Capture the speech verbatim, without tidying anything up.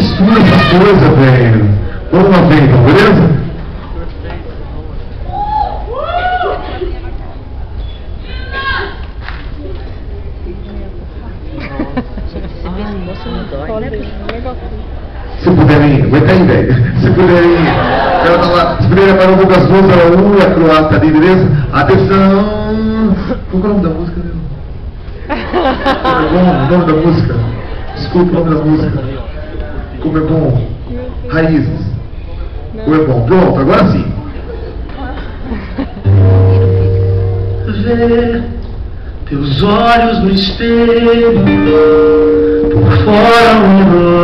mistura essas coisas, velho. Vamos lá ver, então, beleza? Se puderem, aguenta aí, velho. Se puderem, ela tá lá, se puderem apagar um pouco as luzes, ela uh, a croata ali, beleza? Atenção! Qual é o nome da música mesmo? Como é bom o nome da música? Desculpa o nome da música. Como é bom? Raízes. Como é bom? Pronto, agora sim. Ver teus olhos no espelho, por fora um